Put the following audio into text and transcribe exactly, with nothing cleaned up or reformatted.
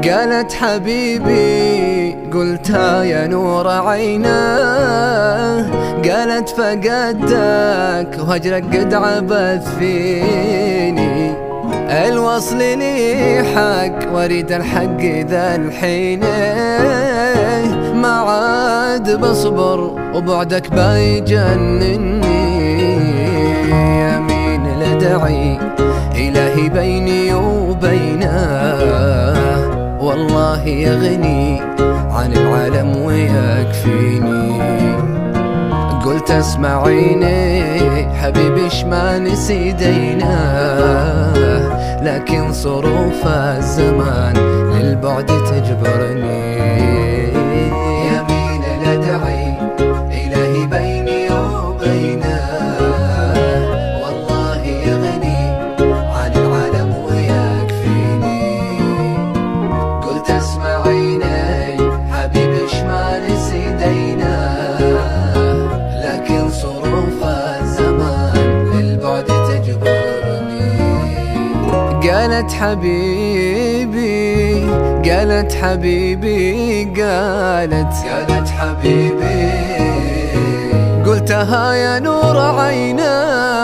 قالت حبيبي قلتها يا نور عيناه، قالت فقدتك وهجرك قد عبث فيني، الوصل لي حق واريد الحق ذا الحين، ما عاد بصبر وبعدك بايجنني، يمين لدعي إلهي بيني وبينه، والله يغني عن العالم ويكفيني. قلت اسمعيني حبيبي اش ما نسي ديناه، لكن ظروف الزمان للبعد تجبرني، يمين لدعي إلهي بيني وبينه، والله يغني عن العالم ويكفيني. قلت اسمعيني حبيبي اش ما نسي ديناه، لكن ظروف الزمان للبعد تجبرني. قالت حبيبي قالت حبيبي قالت قالت حبيبي قلتها يا نور عيناه،